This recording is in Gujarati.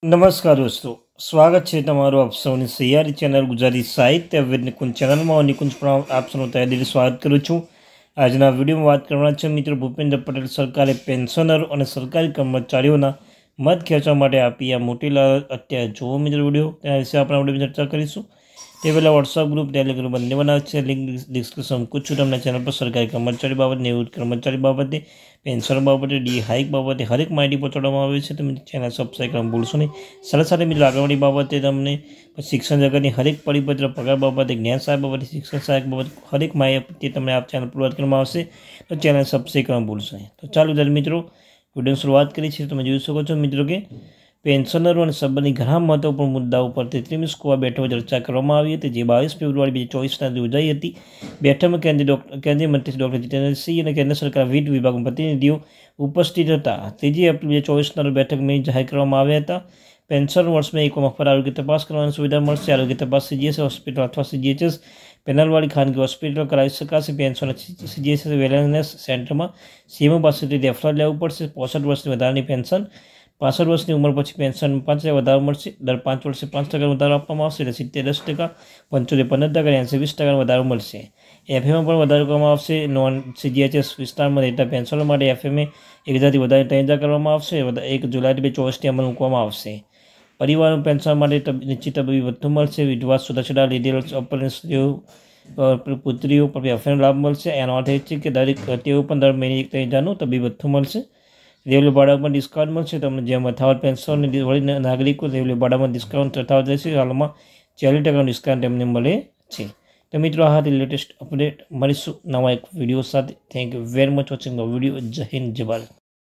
नमस्कार दोस्तों, स्वागत है तमारो आप सौनी सैयारी चैनल गुजराती साहित्य विद निकुंज चैनल में निकुंज प्रणव आप सौનું तहे दिल स्वागत करूँ छूँ। આજના વિડીયોમાં વાત કરવાના છે મિત્રો, ભૂપેન્દ્ર પટેલ સરકારે પેન્શનરો અને સરકારી કર્મચારીઓના મત ખેંચવા માટે આપી આ મોટી લાલચ। અત્યારે જુઓ મિત્રો વિડીયો, તેના વિશે આપણે વિડીયોમાં ચર્ચા કરીશું। તે પહેલાં વોટ્સઅપ ગ્રુપ ટેલિગ્રામ બંને બનાવે છે, લિંક ડિસ્ક્રિપ્શન મૂકું છું। તમને ચેનલ પર સરકારી કર્મચારી બાબતે, નિવૃત્ત કર્મચારી બાબતે, પેન્શન બાબતે, ડી હાઇક બાબતે હરેક માહિતી પહોંચાડવામાં આવે છે। તમે ચેનલ સબસ્ક્રાઈબ કરવાનું ભૂલશો નહીં। સાથે મિત્રો આગળની બાબતે તમને શિક્ષણ જગતની હરેક પરિપત્ર, પગાર બાબતે, જ્ઞાન સહાયક બાબતે, શિક્ષણ સહાયક બાબતે હરેક માહિતી તમને આ ચેનલ પર કરવામાં આવશે, તો ચેનલ સબસ્ક્રાઈબ કરવાનું ભૂલશો નહીં। તો ચાલો ત્યારે મિત્રો વિડીયોની શરૂઆત કરી છે। તમે જોઈ શકો છો મિત્રો કે પેન્શનરો અને સંબંધી ઘણા મહત્વપૂર્ણ મુદ્દાઓ પર 33મી સ્કોર બેઠકમાં ચર્ચા કરવામાં આવી હતી, જે 22 ફેબ્રુઆરી 2024 યોજાઈ હતી। બેઠકમાં કેન્દ્રીય મંત્રી ડૉક્ટર જીતેન્દ્ર સિંહ અને કેન્દ્ર સરકાર વિવિધ વિભાગના પ્રતિનિધિઓ ઉપસ્થિત હતા। 3 એપ્રિલ 2024 બેઠકમાં જાહેર કરવામાં આવ્યા હતા। પેન્શન વર્ષમાં એક મફત આરોગ્ય તપાસ કરવાની સુવિધા મળશે। આરોગ્ય તપાસ CGS હોસ્પિટલ અથવા CGHS પેનલવાળી ખાનગી હોસ્પિટલ કરાવી શકાશે। પેન્શન CGHS વેલનેસ સેન્ટરમાં સીએમઓ પાસેથી રેફરલ લેવું પડશે। 65 વર્ષની વધારાની પેન્શન, 65 વર્ષની ઉંમર પછી પેન્શન 5% વધારો મળશે। દર 5 વર્ષે 5% વધારો આપવામાં આવશે, એટલે 70-10%, 75 15%, 80-20% વધારો મળશે। એફએમાં પણ વધારો કરવામાં આવશે। નોન CGHS વિસ્તારમાં રહેતા પેન્શનો માટે એફએમએ 1000થી વધારે 3000 કરવામાં આવશે। 1 જુલાઈ 2024થી અમલ મૂકવામાં આવશે। પરિવારનું પેન્શન માટે નિશ્ચિત તબીબી ભથ્થું મળશે। વિધવા, છૂટાછેડા, લીધેલ અપરિણ સ્ત્રીઓ, પુત્રીઓ પર એફએનો લાભ મળશે। એનો અર્થ એ છે કે તેઓ પણ દર મહિને 3000નું તબીબી ભથ્થું મળશે। રેલવે ભાડામાં ડિસ્કાઉન્ટ મળશે। તમને જેમ યથાવત પેન્શન વળી નાગરિકો રેલવે ભાડામાં ડિસ્કાઉન્ટ યથાવત રહેશે। હાલમાં 40% ડિસ્કાઉન્ટ તેમને મળે છે। તો મિત્રો આ હતી લેટેસ્ટ અપડેટ। મળીશું નવા એક વિડીયો સાથે। Thank you very much watching the video. જય હિન્દ, જય ભારત।